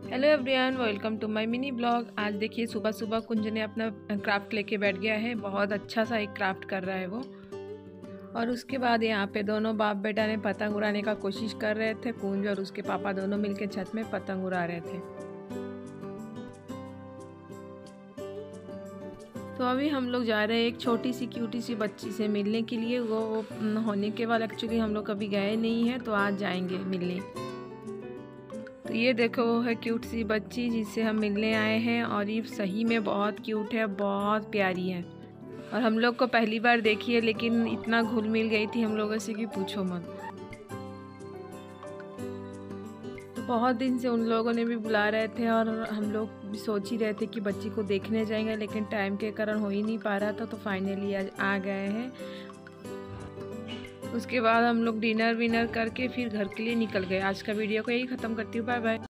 Hello everyone, welcome to my mini blog. आज देखिए सुबह सुबह कुंज ने अपना क्राफ्ट लेके बैठ गया है। बहुत अच्छा सा एक क्राफ्ट कर रहा है वो। और उसके बाद यहाँ पे दोनों बाप बेटा ने पतंग उड़ाने का कोशिश कर रहे थे। कुंज और उसके पापा दोनों मिलके छत में पतंग उड़ा रहे थे। तो अभी हम लोग जा रहे हैं एक छोटी सी क्यूटी सी बच्ची से मिलने के लिए। वो होने के बाद एक्चुअली हम लोग कभी गए नहीं हैं, तो आज जाएंगे मिलने। तो ये देखो, वो है क्यूट सी बच्ची जिससे हम मिलने आए हैं। और ये सही में बहुत क्यूट है, बहुत प्यारी है। और हम लोग को पहली बार देखी है, लेकिन इतना घुल मिल गई थी हम लोगों से कि पूछो मत। तो बहुत दिन से उन लोगों ने भी बुला रहे थे और हम लोग भी सोच ही रहे थे कि बच्ची को देखने जाएंगे, लेकिन टाइम के कारण हो ही नहीं पा रहा था। तो फाइनली आज आ गए हैं। उसके बाद हम लोग डिनर विनर करके फिर घर के लिए निकल गए। आज का वीडियो को यही ख़त्म करती हूँ। Bye bye.